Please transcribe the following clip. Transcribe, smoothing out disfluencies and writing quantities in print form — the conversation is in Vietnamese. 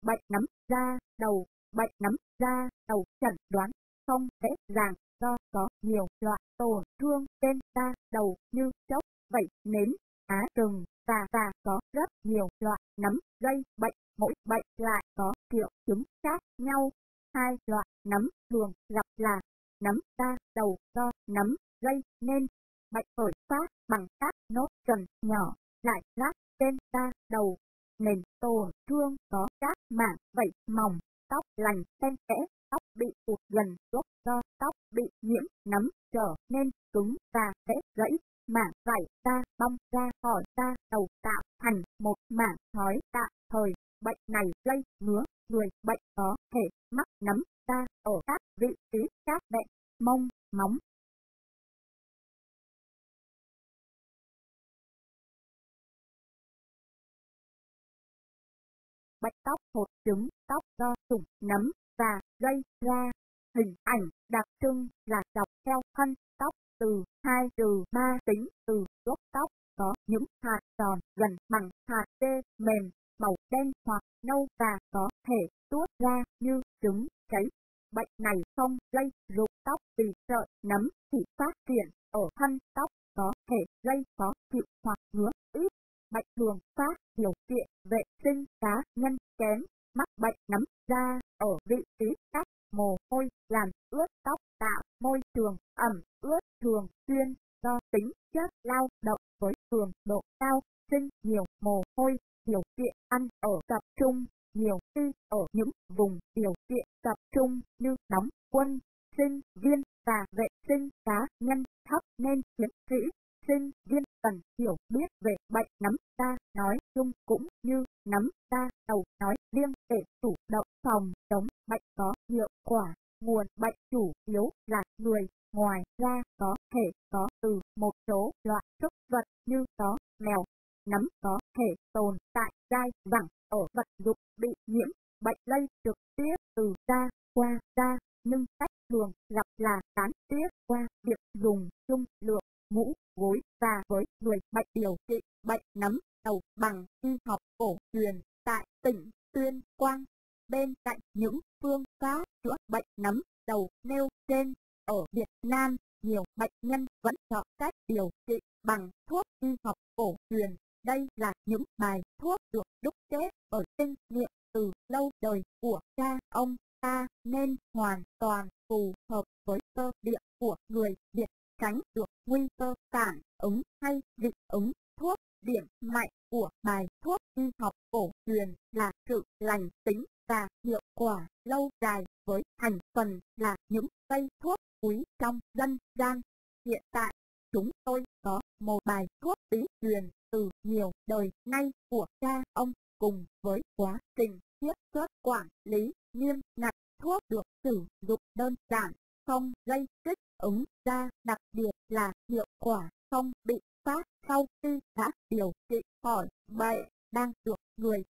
bệnh nấm da đầu. Bệnh nấm da đầu chẩn đoán không dễ dàng do có nhiều loại tổn thương trên da đầu như chốc, vẩy nến, á sừng và có rất nhiều loại nấm gây bệnh, mỗi bệnh lại có triệu chứng khác nhau. Hai loại nấm thường gặp là nấm da đầu do nấm gây nên. Bệnh khởi phát bằng các nốt trần nhỏ rải rác trên da đầu, nền tổn thương có các mảng vảy mỏng, tóc lành xen kẽ, tóc bị ụt gần gốc do tóc bị nhiễm nấm trở nên cứng và dễ gãy. Mảng vảy da bong ra khỏi da đầu tạo thành một mảng thói tạm thời. Bệnh này gây ngứa, người bệnh có thể mắc nấm da ở các vị trí khác bệnh mông, móng. Bệnh tóc hột trứng tóc do trùng nấm và gây ra. Hình ảnh đặc trưng là dọc theo thân tóc từ 2 từ 3 tính từ gốc tóc có những hạt tròn gần bằng hạt tê mềm, màu đen hoặc nâu và có thể tuốt ra như trứng cháy. Bệnh này không gây rụng tóc vì sợi nấm chỉ phát triển ở thân tóc, có thể gây khó chịu hoặc ngứa ít. Bệnh thường phát điều kiện vệ sinh cá nhân kém. Mắc bệnh nấm da ở vị trí cắt mồ hôi làm ướt tóc, tạo môi trường ẩm ướt thường xuyên do tính chất lao động với cường độ cao, sinh nhiều mồ hôi. Điều kiện ăn ở tập trung nhiều khi ở những vùng điều kiện tập trung như đóng quân, sinh viên và vệ sinh cá nhân thấp nên tiến sĩ, sinh viên cần hiểu biết về bệnh nấm da nói chung cũng như nấm da đầu nói riêng để chủ động phòng chống bệnh có hiệu quả. Nguồn bệnh chủ yếu là người, ngoài ra có thể có từ một số loại súc vật như chó, mèo. Nấm có thể tồn tại dai dẳng ở vật dụng bị nhiễm. Bệnh lây trực tiếp từ da qua da, nhưng cách thường gặp là gián tiếp qua việc dùng chung lượng mũ, gối và với người bệnh điều trị bệnh nấm đầu bằng y học cổ truyền tại tỉnh Tuyên Quang. Bên cạnh những phương pháp chữa bệnh nấm đầu nêu trên, ở Việt Nam, nhiều bệnh nhân vẫn chọn cách điều trị bằng thuốc y học cổ truyền. Đây là những bài thuốc được đúc kết ở kinh nghiệm từ lâu đời của cha ông ta nên hoàn toàn phù hợp với cơ địa của người Việt, tránh được nguy cơ phản ứng hay dị ứng thuốc. Điểm mạnh của bài thuốc y học cổ truyền là sự lành tính và hiệu quả lâu dài với thành phần là những cây thuốc quý trong dân gian. Hiện tại, chúng tôi có một bài thuốc bí truyền từ nhiều đời nay của cha ông, cùng với quá trình chiết xuất quản lý nghiêm ngặt. Thuốc được sử dụng đơn giản, không gây kích ứng da, đặc biệt là hiệu quả không bị phát sau khi đã điều trị khỏi bệnh, đang được người